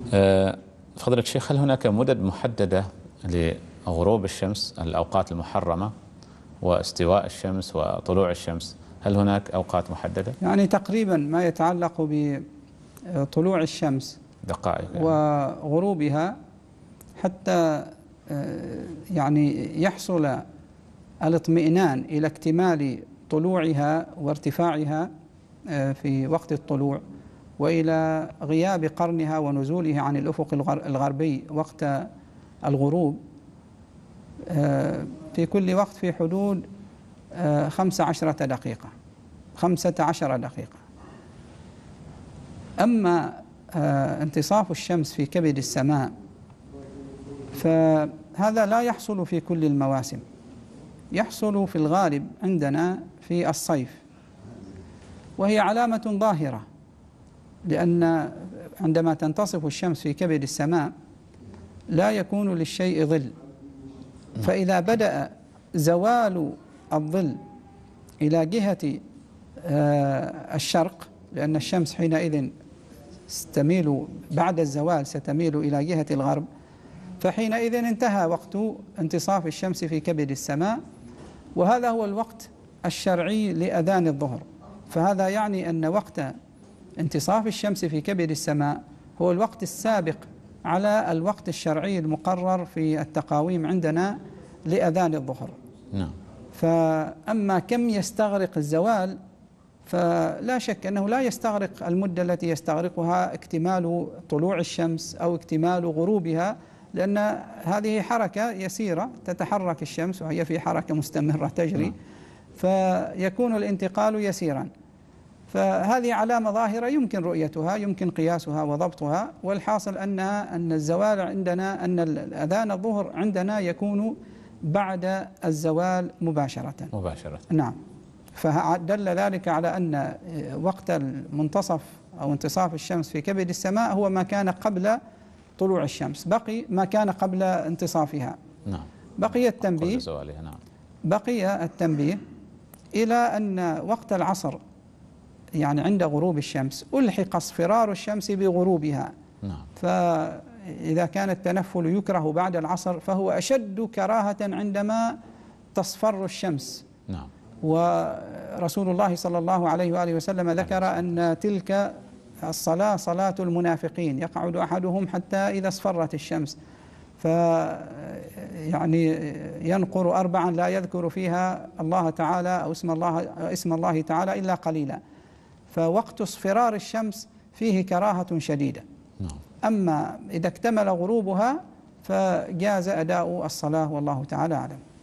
فضيلة الشيخ، هل هناك مدد محددة لغروب الشمس، الأوقات المحرمة، واستواء الشمس وطلوع الشمس؟ هل هناك أوقات محددة؟ يعني تقريبا ما يتعلق بطلوع الشمس دقائق يعني. وغروبها حتى يعني يحصل الاطمئنان إلى اكتمال طلوعها وارتفاعها في وقت الطلوع، وإلى غياب قرنها ونزولها عن الأفق الغربي وقت الغروب في كل وقت في حدود 15 دقيقة 15 دقيقة. أما انتصاف الشمس في كبد السماء فهذا لا يحصل في كل المواسم، يحصل في الغالب عندنا في الصيف، وهي علامة ظاهرة، لأن عندما تنتصف الشمس في كبد السماء لا يكون للشيء ظل، فإذا بدأ زوال الظل إلى جهة الشرق، لأن الشمس حينئذ ستميل بعد الزوال ستميل إلى جهة الغرب، فحينئذ انتهى وقت انتصاف الشمس في كبد السماء، وهذا هو الوقت الشرعي لأذان الظهر. فهذا يعني أن وقت انتصاف الشمس في كبد السماء هو الوقت السابق على الوقت الشرعي المقرر في التقاويم عندنا لأذان الظهر. نعم. فأما كم يستغرق الزوال فلا شك أنه لا يستغرق المدة التي يستغرقها اكتمال طلوع الشمس أو اكتمال غروبها، لأن هذه حركة يسيرة تتحرك الشمس وهي في حركة مستمرة تجري، فيكون الانتقال يسيرا. فهذه علامة ظاهرة يمكن رؤيتها، يمكن قياسها وضبطها، والحاصل أن الزوال عندنا، أن أذان الظهر عندنا يكون بعد الزوال مباشرة. نعم. فدل ذلك على أن وقت المنتصف أو انتصاف الشمس في كبد السماء هو ما كان قبل طلوع الشمس، بقي ما كان قبل انتصافها. نعم. بقي التنبيه، نعم. بقي التنبيه إلى أن وقت العصر يعني عند غروب الشمس ألحق اصفرار الشمس بغروبها. نعم. فإذا كان التنفل يكره بعد العصر فهو أشد كراهة عندما تصفر الشمس. نعم. ورسول الله صلى الله عليه وآله وسلم ذكر أن تلك الصلاة صلاة المنافقين، يقعد أحدهم حتى إذا اصفرت الشمس يعني ينقر 4 لا يذكر فيها الله تعالى أو اسم الله تعالى إلا قليلا. فوقت اصفرار الشمس فيه كراهة شديدة. أما إذا اكتمل غروبها فجاز أداء الصلاة، والله تعالى أعلم.